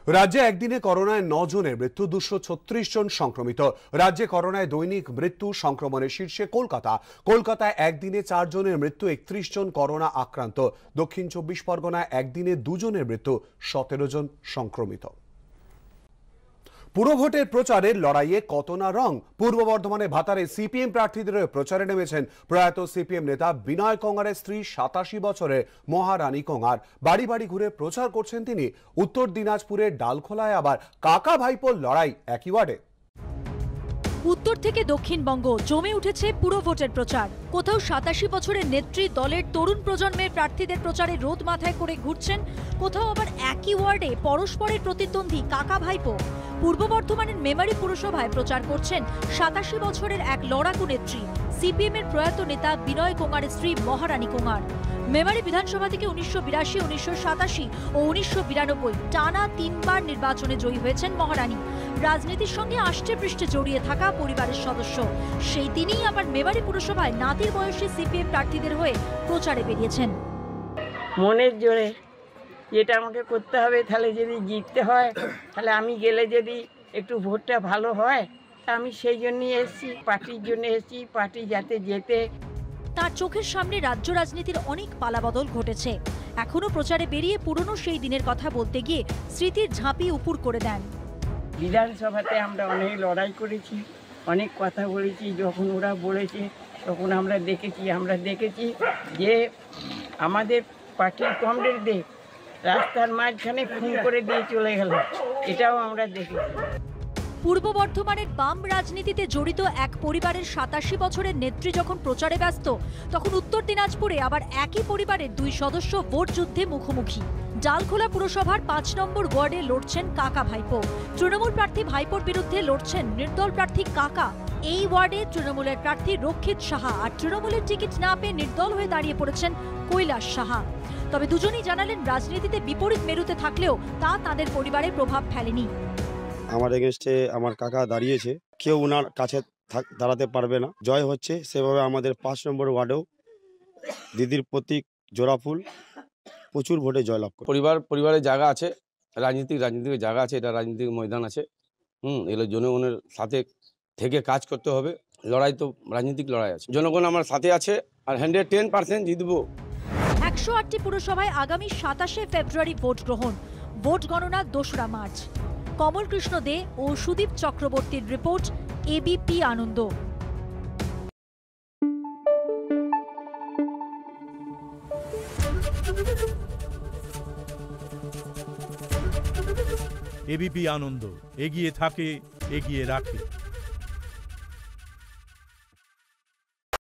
রাজ্যে একদিনে করোনায় 9 জনের মৃত্যু, 236 জন সংক্রমিত। রাজ্যে করোনায় দৈনিক মৃত্যু সংক্রমণের শীর্ষে কলকাতা। কলকাতায় একদিনে 4 জনের মৃত্যু, 31 জন করোনা আক্রান্ত। দক্ষিণ 24 পরগনায় একদিনে 2 জনের মৃত্যু, 17 জন সংক্রমিত। পুরভোটের প্রচারের লড়াইয়ে কত না রং। পূর্ব বর্ধমানে ভাতারে সিপিএম প্রার্থীদের প্রচারে নেমেছেন প্রয়াত সিপিএম নেতা বিনয় কোঙারের স্ত্রী 87 বছরের মহারানী কোঙার। বাড়ি বাড়ি ঘুরে প্রচার করছেন তিনি। উত্তর দিনাজপুরের ডালখোলায় আবার কাকা ভাইপোর লড়াই একই ওয়ার্ডে। উত্তর থেকে দক্ষিণবঙ্গ জমে উঠেছে পুরো ভোটের প্রচার। কোথাও 87 বছরের নেত্রী দলের তরুণ প্রজন্মের প্রার্থীদের প্রচারে রোদ মাথায় করে ঘুরছেন, কোথাও আবার একই ওয়ার্ডে পরস্পরের প্রতিদ্বন্দ্বী কাকা ভাইপো। পূর্ব বর্ধমানের মেমারি পুরসভায় প্রচার করছেন 87 বছরের এক লড়াকু নেত্রী, সিপিএম এর প্রয়াত নেতা বিনয় কোঙারের স্ত্রী মহারানী কোঙার। মেমারি বিধানসভা থেকে 1982, 1987 ও 1992 টানা 3 বার নির্বাচনে জয়ী হয়েছেন মহারানী। রাজনীতির সঙ্গে আষ্টে পৃষ্ঠে জড়িয়ে থাকা পরিবারের সদস্য, সেই তিনিই আবার মেমারি পুরসভায় নাতির বয়সী সিপিএম প্রার্থীদের হয়ে প্রচারে বেরিয়েছেন। মনের জোরে যেটা আমাকে করতে হবে, তাহলে যদি জিততে হয়, তাহলে আমি গেলে যদি একটু ভোটটা ভালো হয়, তা আমি সেই জন্যই এসেছি, পার্টির জন্য এসেছি, পার্টি যাতে জেতে। তার চোখের সামনে রাজ্য রাজনীতির অনেক পালাবদল ঘটেছে। এখনো প্রচারে বেরিয়ে পুরনো সেই দিনের কথা বলতে গিয়ে স্মৃতির ঝাঁপি উপুর করে দেন। বিধানসভাতে আমরা অনেক লড়াই করেছি, অনেক কথা বলেছি। যখন ওরা বলেছে তখন আমরা দেখেছি যে আমাদের পার্টির কমরেডদের রাস্তার মাঝখানে খুন করে দিয়ে চলে গেল, এটাও আমরা দেখেছি। পূর্ব বর্ধমানের বাম রাজনীতিতে জড়িত এক পরিবারের 87 বছরের নেত্রী যখন প্রচারে ব্যস্ত, তখন উত্তর দিনাজপুরে আবার একই পরিবারের 2 সদস্য ভোট যুদ্ধে মুখোমুখি। ডালখোলা পুরসভার 5 নম্বর ওয়ার্ডে লড়ছেন কাকা ভাইপো। তৃণমূল প্রার্থী ভাইপোর বিরুদ্ধে লড়ছেন নির্দল প্রার্থী কাকা। এই ওয়ার্ডে তৃণমূলের প্রার্থী রক্ষিত সাহা, আর তৃণমূলের টিকিট না পেয়ে নির্দল হয়ে দাঁড়িয়ে পড়েছেন কৈলাস সাহা। তবে দুজনেই জানালেন রাজনীতিতে বিপরীত মেরুতে থাকলেও তা তাদের পরিবারে প্রভাব ফেলেনি। আমার এগেনস্টে আমার কাকা দাঁড়িয়েছে, কেউ ওনার কাছে দাঁড়াতে পারবে না। জয় হচ্ছে সেভাবে আমাদের 5 নম্বর ওয়ার্ডেও দিদির প্রতীক জোড়াফুল প্রচুর ভোটে জয়লাভ করে। পরিবারের জায়গা আছে, রাজনীতিক জায়গা আছে, এটা রাজনীতিক ময়দান আছে। এগুলো জনগণের সাথে থেকে কাজ করতে হবে। লড়াই তো রাজনীতিক লড়াই আছে, জনগণ আমার সাথে আছে আর 110% জিতবো। 108টি পুরসভায় আগামী 27শে ফেব্রুয়ারি ভোট গ্রহণ, ভোট গণনা 2রা মার্চ। কমল কৃষ্ণ দে ও সুদীপ চক্রবর্তীর report, ABP Ananda. ABP Ananda এগিয়ে থাকে, এগিয়ে রাখে।